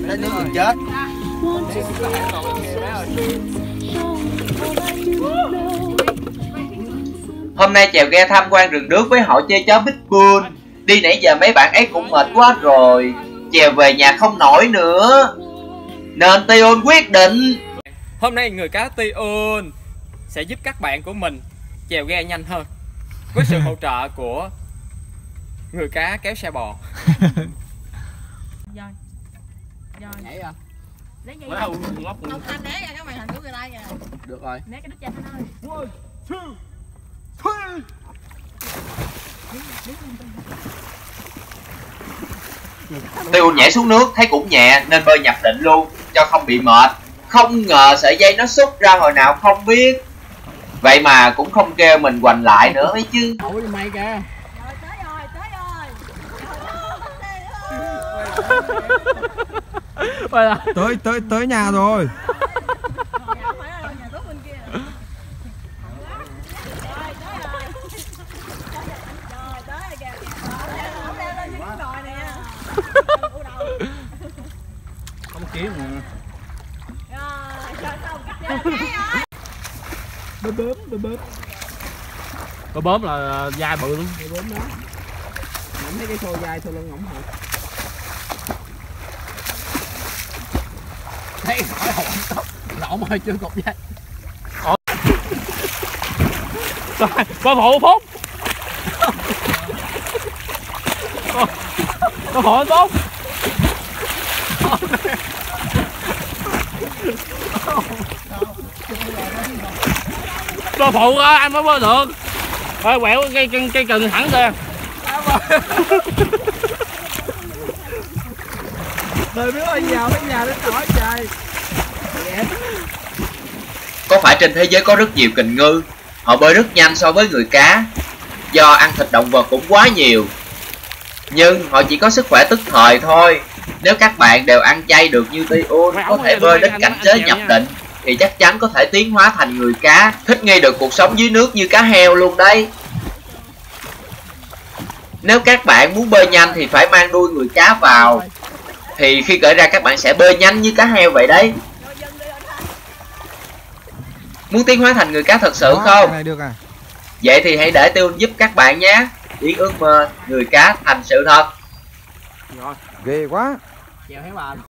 Tới nước mình chết. Hôm nay chèo ghe tham quan rừng nước với họ chơi chó Pitbull. Đi nãy giờ mấy bạn ấy cũng mệt quá rồi, chèo về nhà không nổi nữa, nên Tion quyết định hôm nay người cá Tion sẽ giúp các bạn của mình chèo ghe nhanh hơn với sự hỗ trợ của người cá kéo xe bò. Rồi. Rồi. Nhảy à? Lấy dây. Ông Thanh né ra cái màn hình của người ta kìa. Được rồi. Né cái đít cha Thanh ơi. 1, 2, 3. Tion nhảy xuống nước thấy cũng nhẹ nên bơi nhập định luôn cho không bị mệt. Không ngờ sợi dây nó xúc ra hồi nào không biết, vậy mà cũng không kêu mình hoành lại nữa ấy chứ. Ủa mày kìa. Rồi tới rồi, tới rồi. Tới nhà rồi. Không kiếm nè. Có bướm là dai bự luôn. Bướm đó. Ngậm thấy cái xô dai xô lưng ngỗng hụt. Thấy hỏi hồn tóc. Lộn ơi chưa cột dây. Có phụ Phúc. Có phụ anh Phúc. Có phụ á, anh mới bơi được. Rồi quẹo cây cần thẳng kìa. Rồi biết ơi vào cái nhà đến hỏi trời. Có phải trên thế giới có rất nhiều kình ngư, họ bơi rất nhanh so với người cá, do ăn thịt động vật cũng quá nhiều. Nhưng họ chỉ có sức khỏe tức thời thôi. Nếu các bạn đều ăn chay được như Tion, có thể bơi đến cảnh giới nhập định, thì chắc chắn có thể tiến hóa thành người cá, thích nghi được cuộc sống dưới nước như cá heo luôn đấy. Nếu các bạn muốn bơi nhanh thì phải mang đuôi người cá vào, thì khi cởi ra các bạn sẽ bơi nhanh như cá heo vậy đấy. Muốn tiến hóa thành người cá thật sự không? Này được à? Vậy thì hãy để Tion giúp các bạn nhé. Biến ước mơ người cá thành sự thật. Ghê quá. Chèo thấy bà.